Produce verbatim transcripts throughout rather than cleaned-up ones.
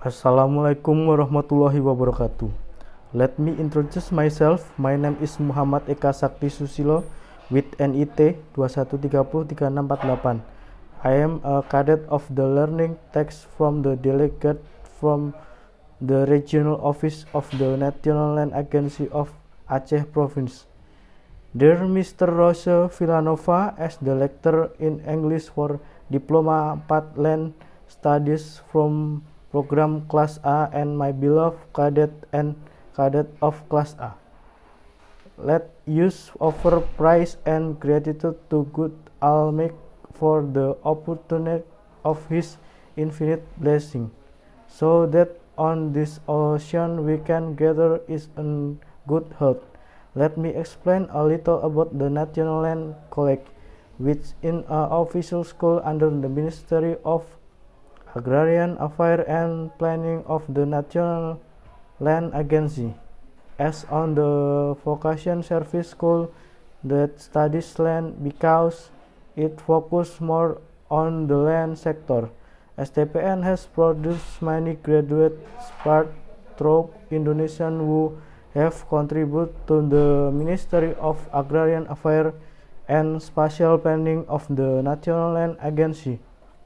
Assalamualaikum warahmatullahi wabarakatuh. Let me introduce myself. My name is Muhammad Eka Sakti Susilo with N I T dua satu tiga nol tiga enam empat delapan. I am a cadet of the learning text from the delegate from the regional office of the National Land Agency of Aceh Province. Dear Mister Rose Villanova, as the lecturer in English for Diploma empat Land Studies from program Class A and my beloved cadet and cadet of Class A, let use offer praise and gratitude to good Almighty for the opportunity of His infinite blessing, so that on this ocean we can gather is in good health. Let me explain a little about the National Land College, which is an official school under the Ministry of Agrarian Affairs and Planning of the National Land Agency. As on the vocation service school that studies land because it focuses more on the land sector. S T P N has produced many graduates spread throughout Indonesia who have contributed to the Ministry of Agrarian Affairs and Spatial Planning of the National Land Agency.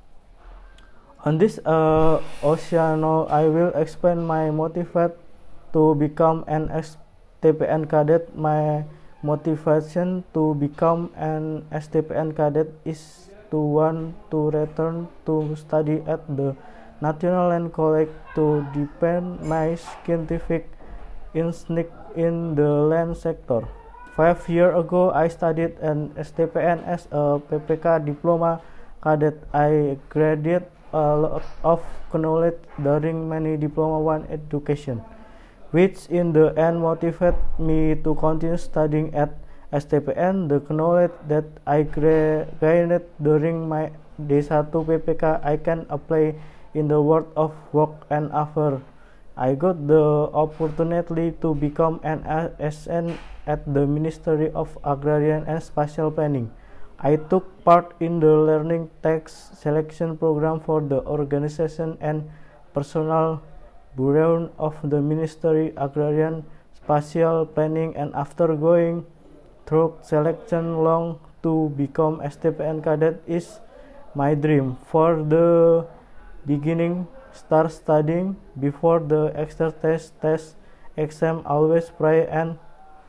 On this uh, occasion, I will explain my motivation to become an S T P N cadet. My motivation to become an S T P N cadet is to want to return to study at the National Land College to deepen my scientific instinct in the land sector. Five years ago, I studied an S T P N as a P P K diploma cadet. I graduated a lot of knowledge during many diploma one education, which in the end motivated me to continue studying at S T P N. The knowledge that I gained during my D one P P K I can apply in the world of work and after I got the opportunity to become an S N at the Ministry of Agrarian and Spatial Planning. I took part in the learning text selection program for the organization and personnel bureau of the Ministry Agrarian Spatial Planning, and after going through selection long to become S T P N cadet is my dream. For the beginning, start studying before the extra test test exam. Always pray and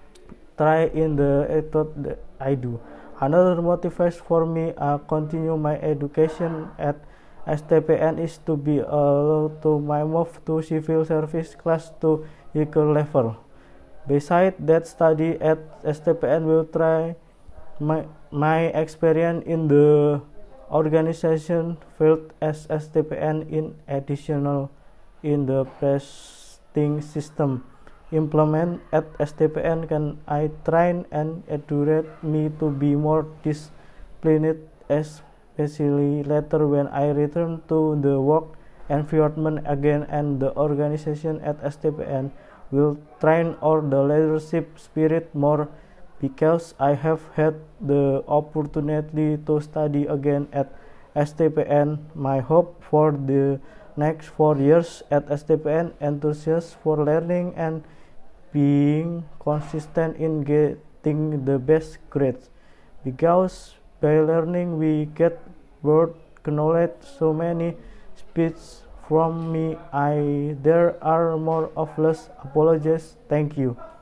try in the method that I do. Another motivation for me to uh, continue my education at S T P N is to be allowed to my move to civil service class to higher level. Besides that, study at S T P N will try my, my experience in the organization field as S T P N in additional in the presting system implement at S T P N can I train and educate me to be more disciplined, especially later when I return to the work environment again, and the organization at S T P N will train our the leadership spirit more because I have had the opportunity to study again at S T P N. My hope for the next four years at S T P N enthusiast for learning and being consistent in getting the best grades, because by learning we get word knowledge. So many speeches from me. I there are more of less apologies. Thank you.